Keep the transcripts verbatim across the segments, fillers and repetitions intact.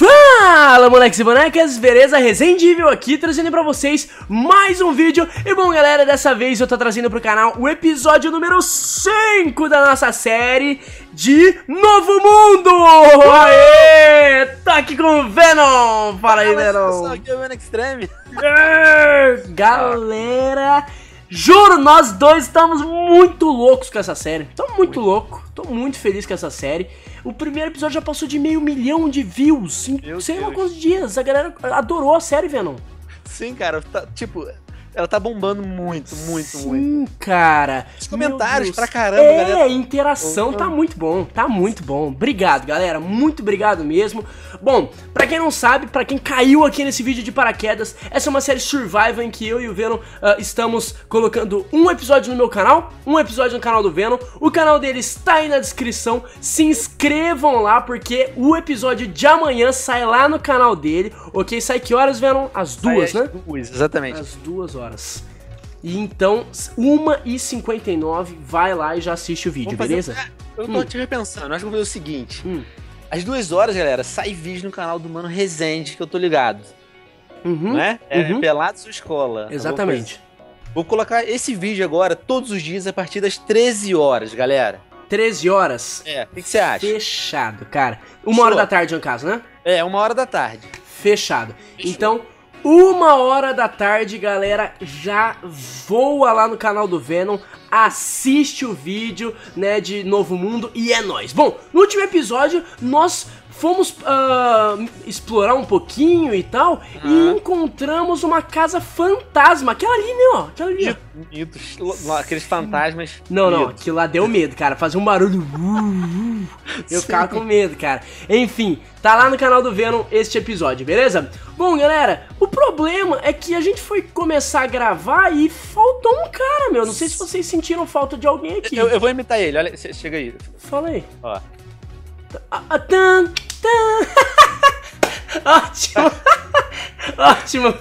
Fala, moleques e bonecas, beleza? Resendível aqui, trazendo pra vocês mais um vídeo. E bom, galera, dessa vez eu tô trazendo pro canal o episódio número cinco da nossa série de Novo Mundo. Aê! Tá aqui com o Venom. Fala aí, Venom. Pessoal, aqui é o Venom Extreme. É, galera, juro, nós dois estamos muito loucos com essa série. Tô muito louco, tô muito feliz com essa série. O primeiro episódio já passou de meio milhão de views em Meu sei lá Deus. quantos dias. A galera adorou a série, Venom. Sim, cara, tá, tipo, ela tá bombando muito, muito, Sim, muito. cara. Os comentários Meu Deus. pra caramba, é, galera. a interação tá muito bom, tá muito bom. Obrigado, galera, muito obrigado mesmo. Bom, pra quem não sabe, pra quem caiu aqui nesse vídeo de paraquedas, essa é uma série survival em que eu e o Venom uh, estamos colocando um episódio no meu canal, um episódio no canal do Venom. O canal dele está aí na descrição, se inscrevam lá porque o episódio de amanhã sai lá no canal dele, ok? Sai que horas, Venom? Às duas, Aí, né? às duas, exatamente. Às duas horas. E então, uma e cinquenta e nove, vai lá e já assiste o vídeo, Vamos beleza? fazer- Eu tô Hum. te repensando, acho que eu vou fazer o seguinte. Hum. Às duas horas, galera, sai vídeo no canal do Mano Resende, que eu tô ligado. Uhum. Não é? É Uhum. Pelado Sua Escola. Exatamente. Vou colocar esse vídeo agora todos os dias a partir das treze horas, galera. treze horas. É, o que que você acha? Fechado, cara. Uma hora Show. da tarde, no caso, né? É, uma hora da tarde. Fechado. Fechou. Então, uma hora da tarde, galera, já voa lá no canal do Venom, assiste o vídeo, né, de Novo Mundo e é nóis. Bom, no último episódio, nós fomos ah, explorar um pouquinho e tal, e Aham. encontramos uma casa fantasma, aquela ali, né, ó, aquela ali, ó. Mitos, lo- aqueles fantasmas. Não, não, mitos. aquilo lá deu medo, cara. Fazia um barulho. uh, uh. Eu Sim. ficava com medo, cara. Enfim, tá lá no canal do Venom este episódio, beleza? Bom, galera, o problema é que a gente foi começar a gravar e faltou um cara, meu. Não sei se vocês sentiram falta de alguém aqui. Eu, eu vou imitar ele, olha, che- chega aí. Fala aí. Ó. Ah, ah, tan, tan. Ótimo. Ótimo.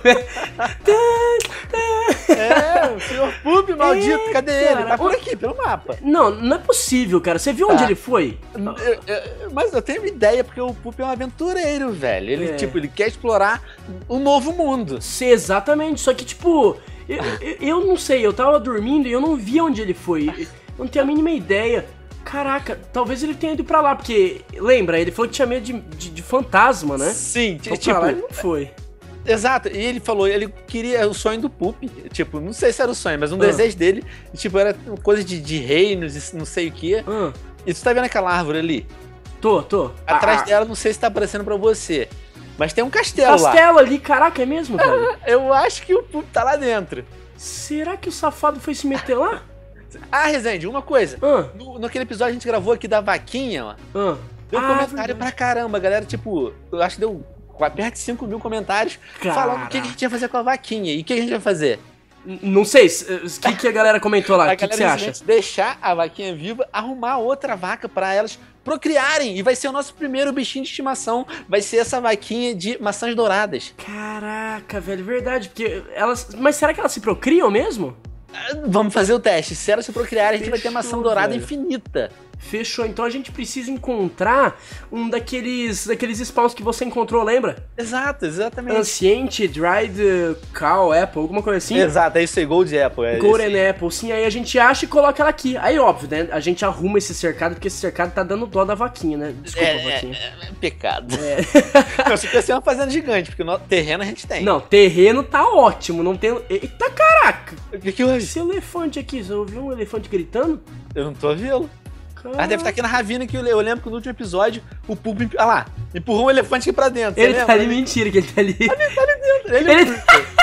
Tan, tan. É, o senhor Pup, maldito, É, cadê ele? cara, Tá por o- aqui, pelo mapa. Não, não é possível, cara. Você viu onde Tá. ele foi? Eu- eu- mas eu tenho uma ideia, porque o Pup é um aventureiro, velho. Ele, É. tipo, ele quer explorar o novo mundo. Sei exatamente, só que tipo, eu, eu, eu não sei, eu tava dormindo e eu não vi onde ele foi. Eu não tenho a mínima ideia. Caraca, talvez ele tenha ido pra lá, porque, lembra, ele falou que tinha medo de, de, de fantasma, né? Sim, Então tipo, pra lá ele não foi. exato. E ele falou, ele queria o sonho do Pup. Tipo, não sei se era o sonho, mas um Ah. desejo dele. E, tipo, era coisa de, de reinos e não sei o que. Ah, E tu tá vendo aquela árvore ali? tô, tô. Atrás Ah, dela, não sei se tá aparecendo pra você. Mas tem um castelo, lá. Castelo ali, caraca, é mesmo, velho? Eu acho que o Pup tá lá dentro. Será que o safado foi se meter lá? Ah, Resende, uma coisa. Ah, No, naquele episódio a gente gravou aqui da vaquinha, ó. ah. Deu Ah, comentário verdade. pra caramba, galera. Tipo, eu acho que deu perto de cinco mil comentários falando o que que a gente ia fazer com a vaquinha. E o que a gente vai fazer? N- Não sei, o que, que a galera comentou lá? a O que, que você galera acha? simplesmente deixar a vaquinha viva, arrumar outra vaca pra elas procriarem. E vai ser o nosso primeiro bichinho de estimação. Vai ser essa vaquinha de maçãs douradas. Caraca, velho, verdade, porque elas... Mas será que elas se procriam mesmo? Ah, Vamos fazer o teste. Se elas se procriarem, a gente vai ter Fechou, maçã dourada velho. infinita. Fechou, então a gente precisa encontrar um daqueles daqueles spawns que você encontrou, lembra? Exato, exatamente. Anciente, Dried uh, Cow Apple, alguma coisa assim? Exato, é isso aí, Gold Apple. É Golden esse. Apple, sim, aí a gente acha e coloca ela aqui. Aí, óbvio, né? A gente arruma esse cercado, porque esse cercado tá dando dó da vaquinha, né? Desculpa, É, vaquinha. é, é pecado. É. Eu sei que ia ser uma fazenda gigante, porque no terreno a gente tem. Não, terreno tá ótimo, não tem. Eita caraca! O que que houve? Esse elefante aqui, você ouviu um elefante gritando? Eu não tô vendo. Ah, deve estar aqui na ravina que eu, eu lembro que no último episódio o Pulp, ah lá, empurrou um elefante aqui pra dentro. Ele você tá ali, lembra? mentira que ele tá ali. Ele, ele-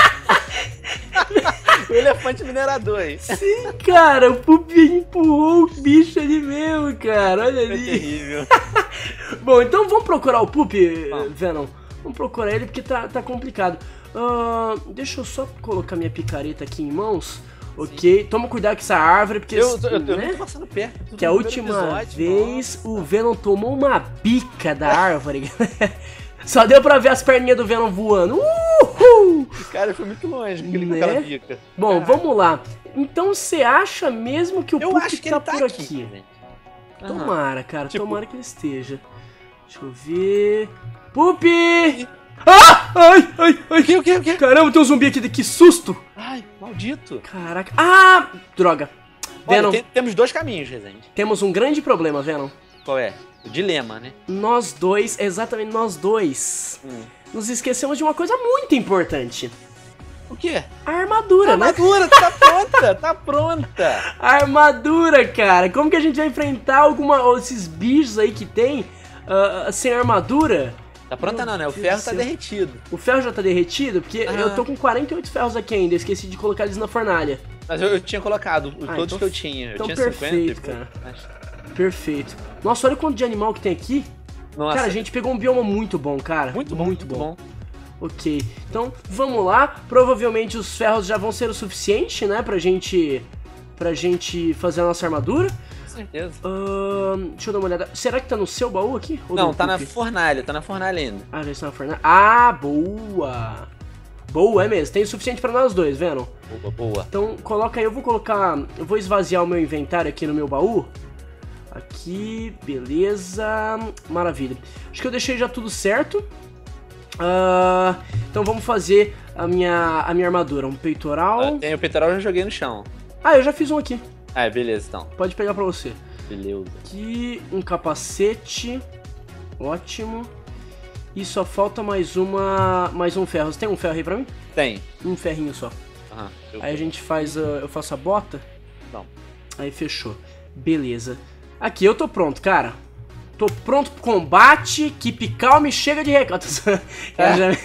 o elefante minerador aí. Sim, cara, o Pupi empurrou o bicho ali mesmo, cara. Olha É ali. terrível. Bom, então vamos procurar o Pupi, Vamos. Venom. Vamos procurar ele porque tá, tá complicado. Ah, deixa eu só colocar minha picareta aqui em mãos. Ok, toma cuidado com essa árvore, porque Eu, eu, eu, eu né? não tô passando perto. eu tô Que a no primeiro última episódio, vez nossa. o Venom tomou uma bica da árvore, galera. Só deu pra ver as perninhas do Venom voando. Uhul! Cara, foi muito longe aquele, Né? aquela bica. Bom, Caraca. vamos lá. Então você acha mesmo que o Eu Pup acho que tá ele tá por aqui. aqui? velho. Aham. Tomara, cara, Tipo- tomara que ele esteja. Deixa eu ver. Pupi! Ah! Ai, ai, ai. O que, o que, o que? Caramba, tem um zumbi aqui, que susto! Ai, maldito. Caraca. Ah! Droga. Olha, Venom, tem- temos dois caminhos, Resende. temos um grande problema, Venom. Qual é? O dilema, né? Nós dois, exatamente nós dois, Hum. nos esquecemos de uma coisa muito importante. O quê? A armadura, A né? armadura tá pronta, tá pronta. A armadura, cara. Como que a gente vai enfrentar alguma esses bichos aí que tem ah, sem armadura? Tá pronta não, né? O Deus ferro do tá céu. derretido. O ferro já tá derretido? Porque Ah. eu tô com quarenta e oito ferros aqui ainda. Eu esqueci de colocar eles na fornalha. Mas eu, eu tinha colocado o- Ah, todos então- que eu tinha. Eu então tinha perfeito, cinquenta. e cara. pouco, mas- Perfeito. Nossa, olha o quanto de animal que tem aqui. Nossa, Cara, a gente pegou um bioma muito bom, cara. muito bom, muito, bom. Ok, então vamos lá. Provavelmente os ferros já vão ser o suficiente, né, pra gente, pra gente fazer a nossa armadura. Com certeza. Ahn, deixa eu dar uma olhada. Será que tá no seu baú aqui? Ou Não, do tá na Pupi? fornalha, tá na fornalha ainda. Ah, já está na fornalha. Ah, boa. Boa, é mesmo. Tem o suficiente pra nós dois, vendo? Boa, boa. Então coloca aí, eu vou colocar, eu vou esvaziar o meu inventário aqui no meu baú. Aqui, beleza, maravilha. Acho que eu deixei já tudo certo. Ah, então vamos fazer a minha, a minha armadura, um peitoral. Ah, tem o peitoral, eu já joguei no chão. Ah, eu já fiz um aqui, Ah, beleza, então. pode pegar pra você. Beleza. Aqui, um capacete, ótimo. E só falta mais uma, mais um ferro. Você tem um ferro aí pra mim? Tem. Um ferrinho só. Aham. eu- Aí a gente faz, a- eu faço a bota. Não. Aí fechou. Beleza. Aqui, eu tô pronto, cara. Tô pronto pro combate. Keep calm e chega de recado. É. Já...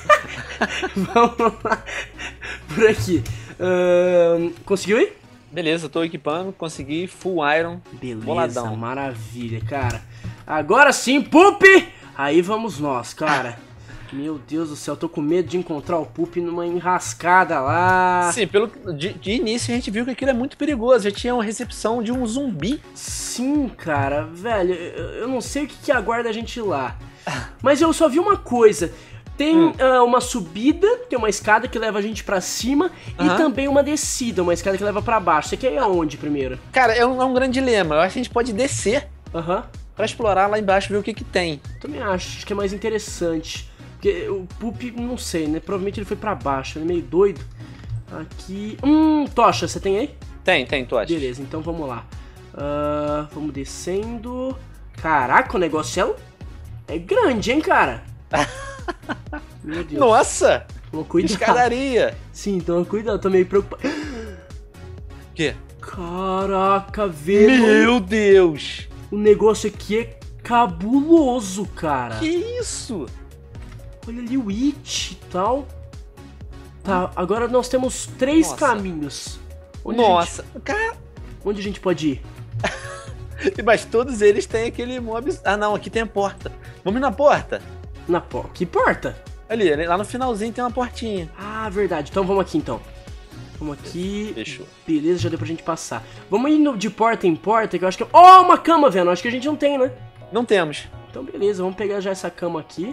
Vamos lá. Por aqui. Ahn, conseguiu ir? Beleza, tô equipando, consegui full iron. Beleza, Boladão. maravilha, cara. Agora sim, Pupi! Aí vamos nós, cara. Meu Deus do céu, eu tô com medo de encontrar o Pupi numa enrascada lá. Sim, pelo, de, de início a gente viu que aquilo é muito perigoso. Já tinha uma recepção de um zumbi. Sim, cara, velho, eu eu não sei o que, que aguarda a gente lá. Mas eu só vi uma coisa. Tem Hum. ah, uma subida, tem uma escada que leva a gente pra cima e Aham. também uma descida, uma escada que leva pra baixo. Você quer ir aonde primeiro? Cara, é um, é um grande dilema. Eu acho que a gente pode descer Aham, pra explorar lá embaixo e ver o que que tem. também acho, acho que é mais interessante. Porque o Pup, não sei, né? Provavelmente ele foi pra baixo, ele é meio doido. Aqui. Hum, tocha, você tem aí? Tem, tem, tu acha? Beleza, então vamos lá. Ah, vamos descendo. Caraca, o negócio é, é grande, hein, cara? Meu Deus. Nossa! Toma cuidado. Escadaria! Sim, toma cuidado, tô meio preocupado. O quê? Caraca, velho. Meu Deus! O negócio aqui é cabuloso, cara. Que isso? Olha ali o It e tal. Tá, agora nós temos três Nossa. caminhos. Onde A Nossa! Cara, gente, onde a gente pode ir? mas todos eles têm aquele mob. Ah, não, aqui tem a porta. Vamos ir na porta? Na porta. Que porta? Ali, ali, lá no finalzinho tem uma portinha. Ah, verdade. Então vamos aqui então. Vamos aqui. Fechou. Beleza, já deu pra gente passar. Vamos indo de porta em porta, que eu acho que... Oh, uma cama, velho. Acho que a gente não tem, né? Não temos. Então beleza, vamos pegar já essa cama aqui.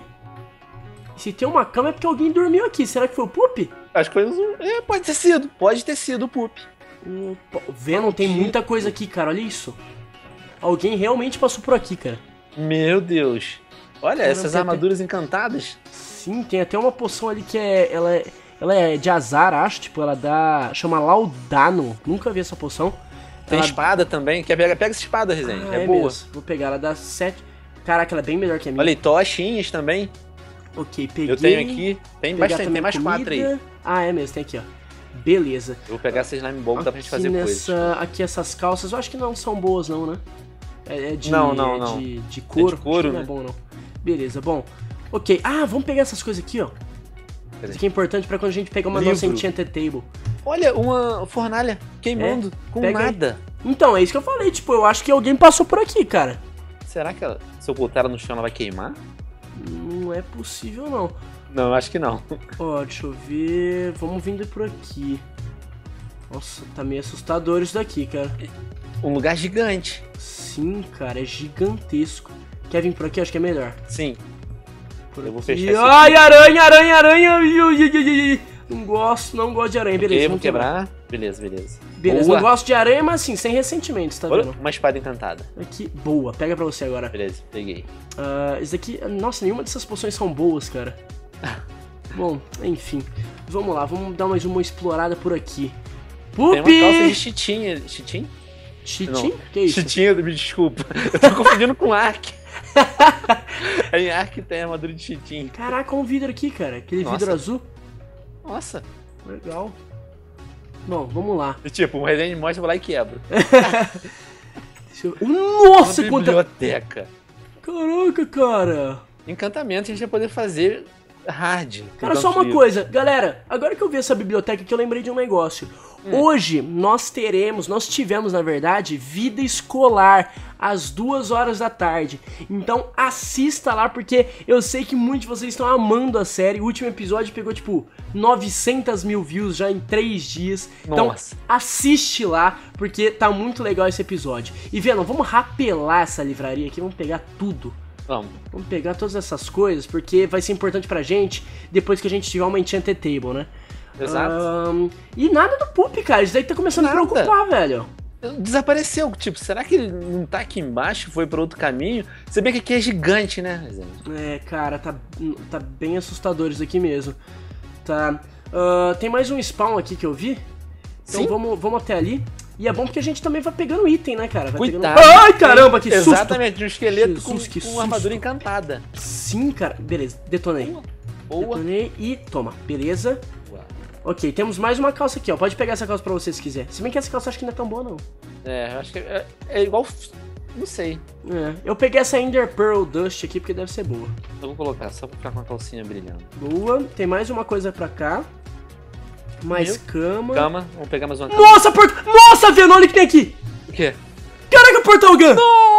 E se tem uma cama é porque alguém dormiu aqui. Será que foi o Pup? As coisas. É, pode ter sido. Pode ter sido o Pup. O Venom, tem muita coisa aqui, cara. Olha isso. Alguém realmente passou por aqui, cara. Meu Deus. Olha, Caramba, essas tem armaduras encantadas. Sim, tem até uma poção ali que é... Ela é, ela é de azar, acho. Tipo, ela dá... Chama Laudano. Nunca vi essa poção. Tem Ela- espada também. Quer pegar? Pega essa espada, Resende. Ah, é, é boa. mesmo. Vou pegar, ela dá sete... Caraca, ela é bem melhor que a minha. Olha aí, tochinhas também. Ok, peguei. Eu tenho aqui. Tem Pegar bastante, também tem mais comida. quatro aí. Eu Ah, é mesmo, tem aqui, ó. Beleza. vou pegar essa slime ball que dá pra gente fazer nessa, coisa. Aqui essas calças, eu acho que não são boas não, né? É, é de, Não, não, é não. De, de couro. É de couro, Acho que não é né? bom não. Beleza, bom. Ok. Ah, vamos pegar essas coisas aqui, ó. Cadê? Isso aqui é importante pra quando a gente pegar uma Livro. nossa Enchanted Table. Olha, uma fornalha queimando com Pega aí. nada. Então, é isso que eu falei. Tipo, eu acho que alguém passou por aqui, cara. Será que ela, se eu botar ela no chão ela vai queimar? Não é possível, não. Não, eu acho que não. Ó, deixa eu ver... Vamos vindo por aqui. Nossa, tá meio assustador isso daqui, cara. Um lugar gigante. Sim, cara, é gigantesco. Quer vir por aqui? Acho que é melhor. Sim. Por Eu vou aqui. fechar isso Ai, aranha, aranha, aranha. Ai, ai, ai, ai. Não gosto, não gosto de aranha. Beleza, Ok, vou vamos quebrar. quebrar. Beleza, beleza. Beleza, Boa. não gosto de aranha, mas assim, sem ressentimentos, tá Olha, vendo? uma espada encantada. Aqui, boa. Pega pra você agora. Beleza, peguei. Uh, esse daqui, nossa, nenhuma dessas poções são boas, cara. Bom, enfim. Vamos lá, vamos dar mais uma explorada por aqui. Pupi! Tem uma calça de chitinha. Chitim? Chitim? Não. Que isso? Chitinha, me desculpa. Eu tô confundindo com Ark. Em Ark tem armadura de chitim. Caraca, um vidro aqui, cara. Aquele Nossa. vidro azul. Nossa. Legal. Bom, vamos lá. Tipo, um Resident mostra, eu vou lá e quebro. Deixa eu... Nossa, Uma quanta... biblioteca. Caraca, cara. Encantamento a gente vai poder fazer hard. Cara, só uma coisa. Galera, agora que eu vi essa biblioteca aqui, eu lembrei de um negócio. Hum. Hoje, nós teremos, nós tivemos, na verdade, vida escolar às duas horas da tarde. Então, assista lá, porque eu sei que muitos de vocês estão amando a série. O último episódio pegou, tipo, novecentos mil views já em três dias. Então, Nossa. assiste lá, porque tá muito legal esse episódio. E, Venom, vamos rapelar essa livraria aqui, vamos pegar tudo. Vamos. Vamos pegar todas essas coisas, porque vai ser importante pra gente depois que a gente tiver uma Enchanted Table, né? Exato. Um, e nada do Pup, cara. Isso daí tá começando Nada. a preocupar, velho. Desapareceu. Tipo, será que ele não tá aqui embaixo? Foi pra outro caminho? Se bem que aqui é gigante, né, Rezende? É, cara, tá, tá bem assustador isso aqui mesmo. Tá. Uh, tem mais um spawn aqui que eu vi. Então vamos, vamos até ali. E é bom porque a gente também vai pegando item, né, cara? Vai Cuidado. Pegando... Ai, caramba, que susto! Exatamente, de um esqueleto Jesus, com, que com susto. armadura encantada. Sim, cara. Beleza, detonei. Boa. Detonei e toma. Beleza. Boa. Ok, temos mais uma calça aqui, ó. Pode pegar essa calça pra você se quiser. Se bem que essa calça acho que não é tão boa, não. É, eu acho que é, é igual... Não sei. É, eu peguei essa Ender Pearl Dust aqui porque deve ser boa. Eu vou colocar, só pra ficar com a calcinha brilhando. Boa. Tem mais uma coisa pra cá. Mais Meu. cama. Cama, vamos pegar mais uma cama. Nossa, porta... Nossa, Venom, olha o que tem aqui. O quê? Caraca, Portal Gun.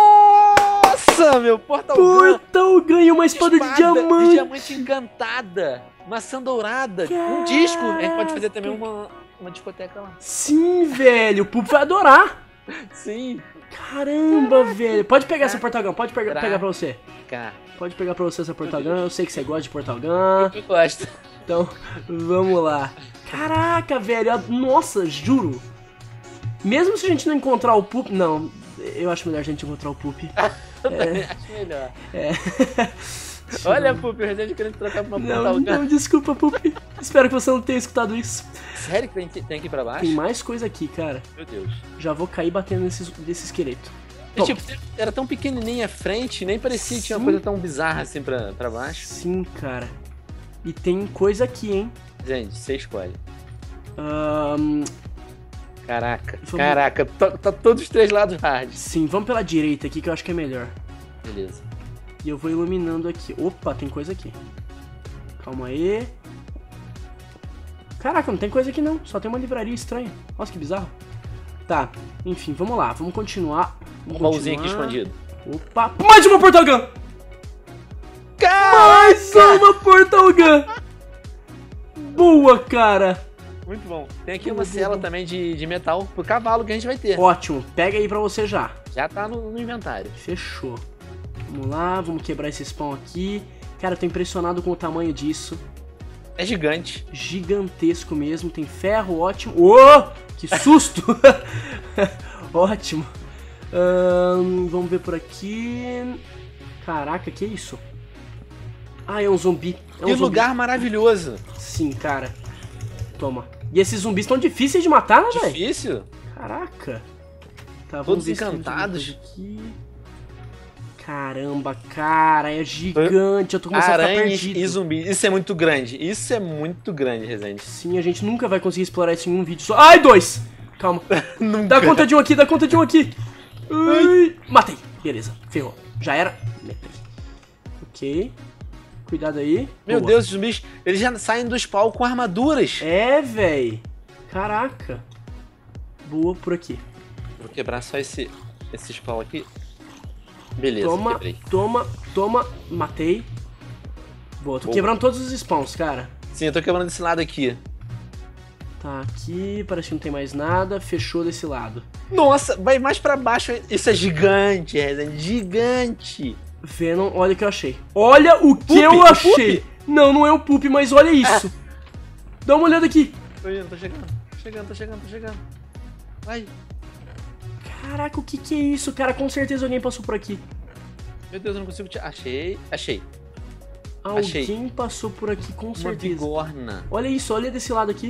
Nossa, meu, Portal Gun. Portal Gun e uma espada, de diamante. de diamante encantada. Maçã dourada. Caraca. Um disco. A gente pode fazer também uma, uma discoteca lá. Sim, velho. O Pup vai adorar. Sim. Caramba, velho. Pode pegar essa Portal Gun. Pode pegar, Caraca. pegar pra você. Cá. Pode pegar pra você essa Portal Gun. Eu sei que você gosta de Portal Gun. Eu gosto. Então, vamos lá. Caraca, velho. Nossa, juro. Mesmo se a gente não encontrar o Pup... Não, eu acho melhor a gente encontrar o Pup. Eu também acho melhor. É. Olha, Pup, o Resident querendo trocar pra uma Não, Portal Gun. não, desculpa, Pup. Espero que você não tenha escutado isso. Sério que tem, tem aqui pra baixo? Tem mais coisa aqui, cara. Meu Deus. Já vou cair batendo nesse, nesse esqueleto. E, tipo, era tão pequenininha a frente, nem parecia que tinha uma Sim. coisa tão bizarra assim pra, pra baixo. Sim, cara. E tem coisa aqui, hein? Gente, você escolhe. Ahn, Caraca, Vamos- caraca, tá, tá todos os três lados hard. sim, vamos pela direita aqui que eu acho que é melhor. Beleza. E eu vou iluminando aqui. Opa, tem coisa aqui. Calma aí. Caraca, não tem coisa aqui não. Só tem uma livraria estranha. Nossa, que bizarro. Tá, enfim, vamos lá. Vamos continuar. Vamos Um baúzinho aqui continuar. escondido. Opa, mais uma Portal Gun! Mais uma Portal Gun! Boa, cara! Muito bom. Tem aqui Boa, uma boa, cela boa. também de, de metal pro cavalo que a gente vai ter. Ótimo, pega aí pra você já. Já tá no, no inventário. Fechou. Vamos lá, vamos quebrar esse spawn aqui. Cara, eu tô impressionado com o tamanho disso. É gigante. Gigantesco mesmo, tem ferro, ótimo. Oh, que susto! Ótimo. Ahn, vamos ver por aqui. Caraca, que isso? Ah, é um zumbi. É um Que zumbi. lugar maravilhoso. Sim, cara. Toma. E esses zumbis estão difíceis de matar, né, velho? Difícil? Caraca. Tá, vamos Todos ver se tem encantados. alguma coisa aqui. Caramba, cara, é gigante. Eu tô começando a ficar Aranhas perdido. e zumbis. Isso é muito grande. Isso é muito grande, Resende. Sim, a gente nunca vai conseguir explorar isso em um vídeo só. Ai, dois! Calma. Dá conta de um aqui, dá conta de um aqui. Ai, matei. Beleza, ferrou. Já era. Matei. Ok. Cuidado aí. Meu Boa. Deus, os zumbis, eles já saem do spawn com armaduras. É, véi. Caraca. Boa por aqui. Vou quebrar só esse, esse spawn aqui. Beleza, Toma, quebrei. toma, toma. Matei. Boa, tô Boa. quebrando todos os spawns, cara. Sim, eu tô quebrando desse lado aqui. Tá, aqui parece que não tem mais nada. Fechou desse lado. Nossa, vai mais pra baixo. Isso é gigante, Resende. Gigante. Venom, olha o que eu achei. Olha o que Pup, eu o achei. Não, não é o Pup, mas olha isso. Dá uma olhada aqui. Tô indo, tô chegando. chegando, tô chegando, tô chegando. Vai. Caraca, o que que é isso, cara? Com certeza alguém passou por aqui. Meu Deus, eu não consigo te... Achei, achei. Alguém Achei. passou por aqui, com Uma certeza. bigorna. Olha isso, olha desse lado aqui.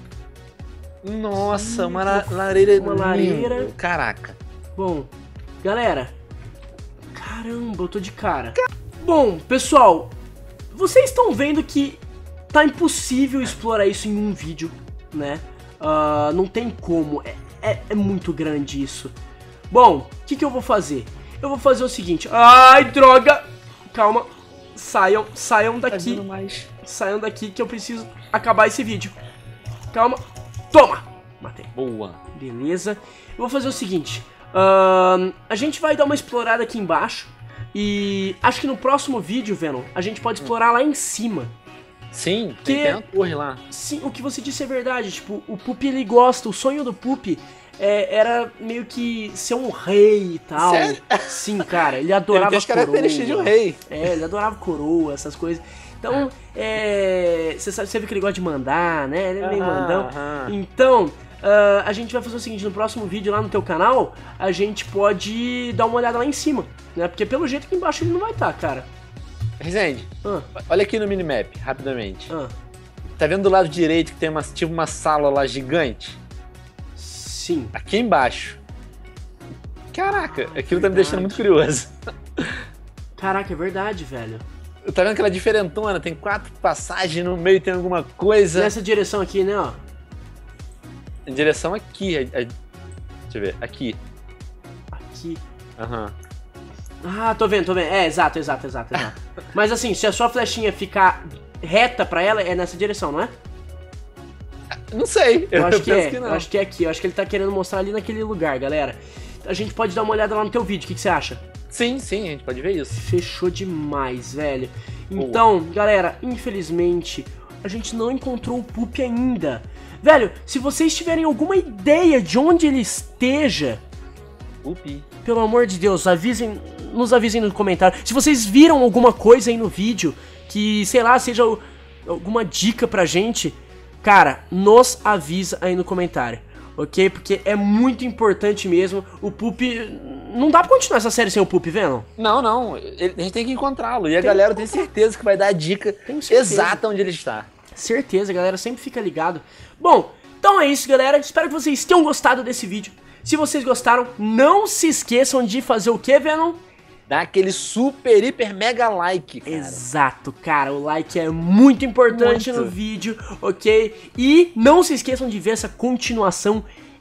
Nossa, Ih, uma la lareira. uma lareira. Caraca. Bom, galera. Caramba, eu tô de cara. Bom, pessoal, vocês estão vendo que tá impossível explorar isso em um vídeo, né? Uh, não tem como, é, é, é muito grande isso. Bom, o que que eu vou fazer? Eu vou fazer o seguinte. Ai, droga! Calma, saiam, saiam daqui. Tá mais. Saiam daqui que eu preciso acabar esse vídeo. Calma, toma! Matei. Boa. Beleza. Eu vou fazer o seguinte. Uh, a gente vai dar uma explorada aqui embaixo. E acho que no próximo vídeo, Venom, a gente pode explorar lá em cima. Sim, Que- tem uma torre lá. Sim, o que você disse é verdade. Tipo, o Pupi ele gosta. O sonho do Pupi é, era meio que ser um rei e tal. Sério? Sim, cara. Ele Ele adorava tem as coroa. características de um rei. É, ele adorava coroa, essas coisas. Então, é. Você sabe, você vê que ele gosta de mandar, né? Ele é meio Aham, mandão. aham. Então, ah, a gente vai fazer o seguinte: no próximo vídeo lá no teu canal, a gente pode dar uma olhada lá em cima, né? Porque pelo jeito aqui embaixo ele não vai estar, cara. Resende, Ah, olha aqui no minimap, rapidamente. ah. Tá vendo do lado direito que tem uma, tipo uma sala lá gigante? Sim. Aqui embaixo. Caraca, aquilo tá verdade. me deixando muito curioso. Caraca, é verdade, velho. Tá vendo aquela diferentona? Tem quatro passagens, no meio tem alguma coisa. Nessa direção aqui, né, ó. Em direção aqui. a- a- Deixa eu ver, aqui. Aqui. Aham. Ah, tô vendo, tô vendo. É, exato, exato, exato, exato. Mas assim, se a sua flechinha ficar reta pra ela, é nessa direção, não é? Não sei, Eu acho que penso é. que não. Eu acho que é aqui. Eu acho que ele tá querendo mostrar ali naquele lugar, galera. A gente pode dar uma olhada lá no teu vídeo. O que, que você acha? Sim, sim, a gente pode ver isso. Fechou demais, velho. Então, galera, infelizmente, a gente não encontrou o Pupi ainda. Velho, se vocês tiverem alguma ideia de onde ele esteja, Upi. pelo amor de Deus, avisem, nos avisem no comentário. Se vocês viram alguma coisa aí no vídeo que, sei lá, seja o- alguma dica pra gente, cara, nos avisa aí no comentário, ok? Porque é muito importante mesmo. O Pupi... Não dá pra continuar essa série sem o Pupi, Venom? Não, não, ele- a gente tem que encontrá-lo. E a Tem galera que tem certeza que vai dar a dica Tenho certeza. exata onde ele está. Certeza, galera, sempre fica ligado. Bom, então é isso, galera. Espero que vocês tenham gostado desse vídeo. Se vocês gostaram, não se esqueçam de fazer o que, Venom? Dá aquele super, hiper, mega like, cara. Exato, cara, o like é muito importante Muito. no vídeo, ok? E não se esqueçam de ver essa continuação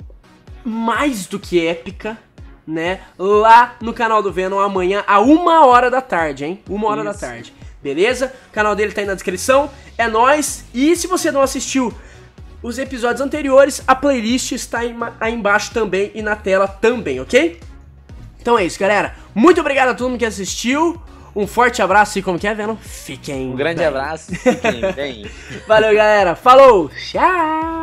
mais do que épica, né? Lá no canal do Venom amanhã, a uma hora da tarde, hein? Uma hora da Isso. tarde, beleza? O canal dele tá aí na descrição, é nóis. E se você não assistiu os episódios anteriores, a playlist está aí, ma- aí embaixo também e na tela também, ok? Então é isso, galera. Muito obrigado a todo mundo que assistiu. Um forte abraço e como que é, Venom? Fiquem Um grande bem. abraço. Fiquem bem. Valeu, galera. Falou. Tchau.